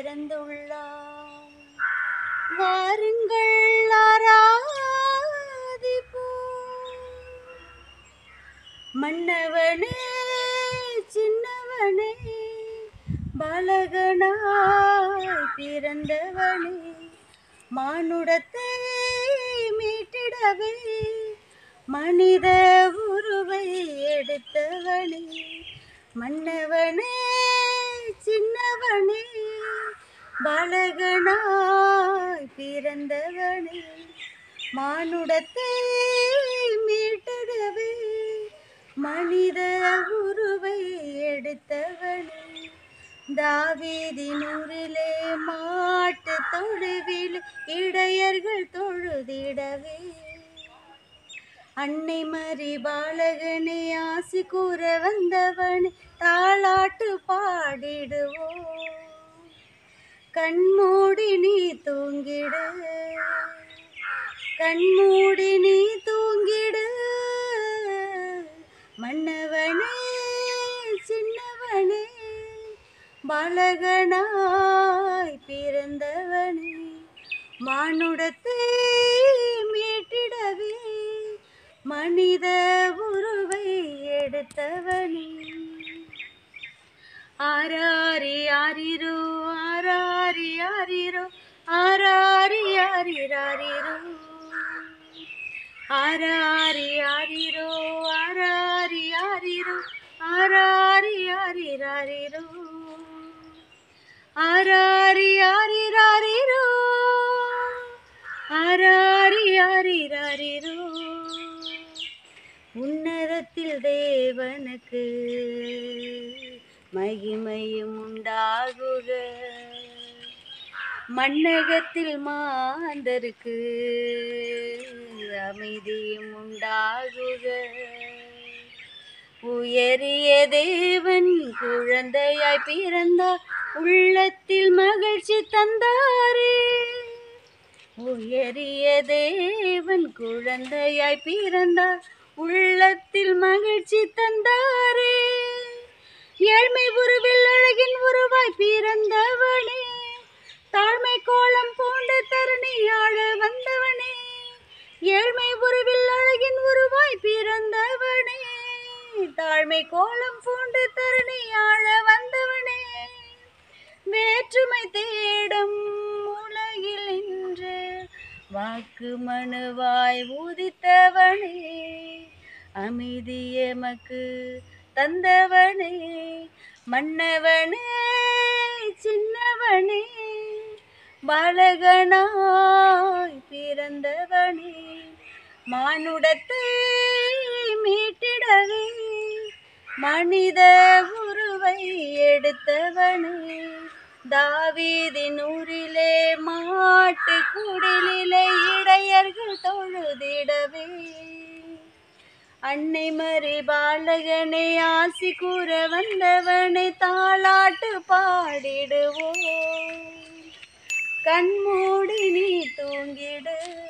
பிறந்துள்ளார். வாருங்கள் ஆராதிப்போம். மன்னவனே சின்னவனே பாலகனாய் பிறந்தவனே, மானுடத்தை மீட்டிடவே மனித உருவை எடுத்தவனே. மன்னவனே சின்னவனே பாலகனாய் பிறந்தவனே, மானுடத்தை மீட்டிடவே மனித உருவை எடுத்தவனே. தாவீதின் ஊரிலே மாட்டு தொழுவில் இடையர்கள் தொழுதிடவே, அன்னை மரி பாலகனே ஆசி கூற வந்தவனே தாளாட்டு பாடிடுவோம். கண்மூடி நீ தூங்கிடு, கண்மூடி நீ தூங்கிடு. மன்னவனே சின்னவனே பாலகனாய் பிறந்தவனே, மானுடத்தை மீட்டிடவே மனித உருவை எடுத்தவனே. ஆராரி ஆரிரோ ஆராரி ஆரிரோ ஆராரி ஆரிராரிரோ, ஆராரி ஆரிரோ ஆராரி ஆரிரோ ஆராரி ஆரிராரிரோ, ஆராரி ஆரிராரிரோ ஆராரி ஆரிராரிரோ. உன்னதத்தில் தேவனுக்கு மகிமையும் உண்டாகுக, மன்னகத்தில் மாந்தருக்கு அமைதியும் உண்டாகுக. உயரிய தேவன் குழந்தையாய் பிறந்தார், உள்ளத்தில் மகிழ்ச்சி தந்தாரே. உயரிய தேவன் குழந்தையாய் பிறந்தார், உள்ளத்தில் மகிழ்ச்சி தந்தாரே. ஏழ்மை உருவில் அழகின் உருவாய் பிறந்தவனே, தாழ்மை கோலம் பூண்ட தரணி ஆள வந்தவனே. ஏழ்மை உருவில் அழகின் உருவாய் பிறந்தவனே, தாழ்மை கோலம் பூண்டு தரணி ஆள வந்தவனே. வேற்றுமை தேடும் உலகில் இன்று வாக்கு மனுவாய் உதித்தவனே, அமைதி எமக்கு தந்தவனே. மன்னவனே சின்னவனே பாலகனாய் பிறந்தவனே, மானுடத்தை மீட்டிடவே மனித உருவை எடுத்தவனே. தாவீதின் ஊரிலே மாட்டு குடிலிலே இடையர்கள் தொழுதிடவே, அன்னை மரி பாலகனே ஆசி கூற வந்தவனை தாளாட்டு பாடிடுவோம். கண்மூடி நீ தூங்கிடு.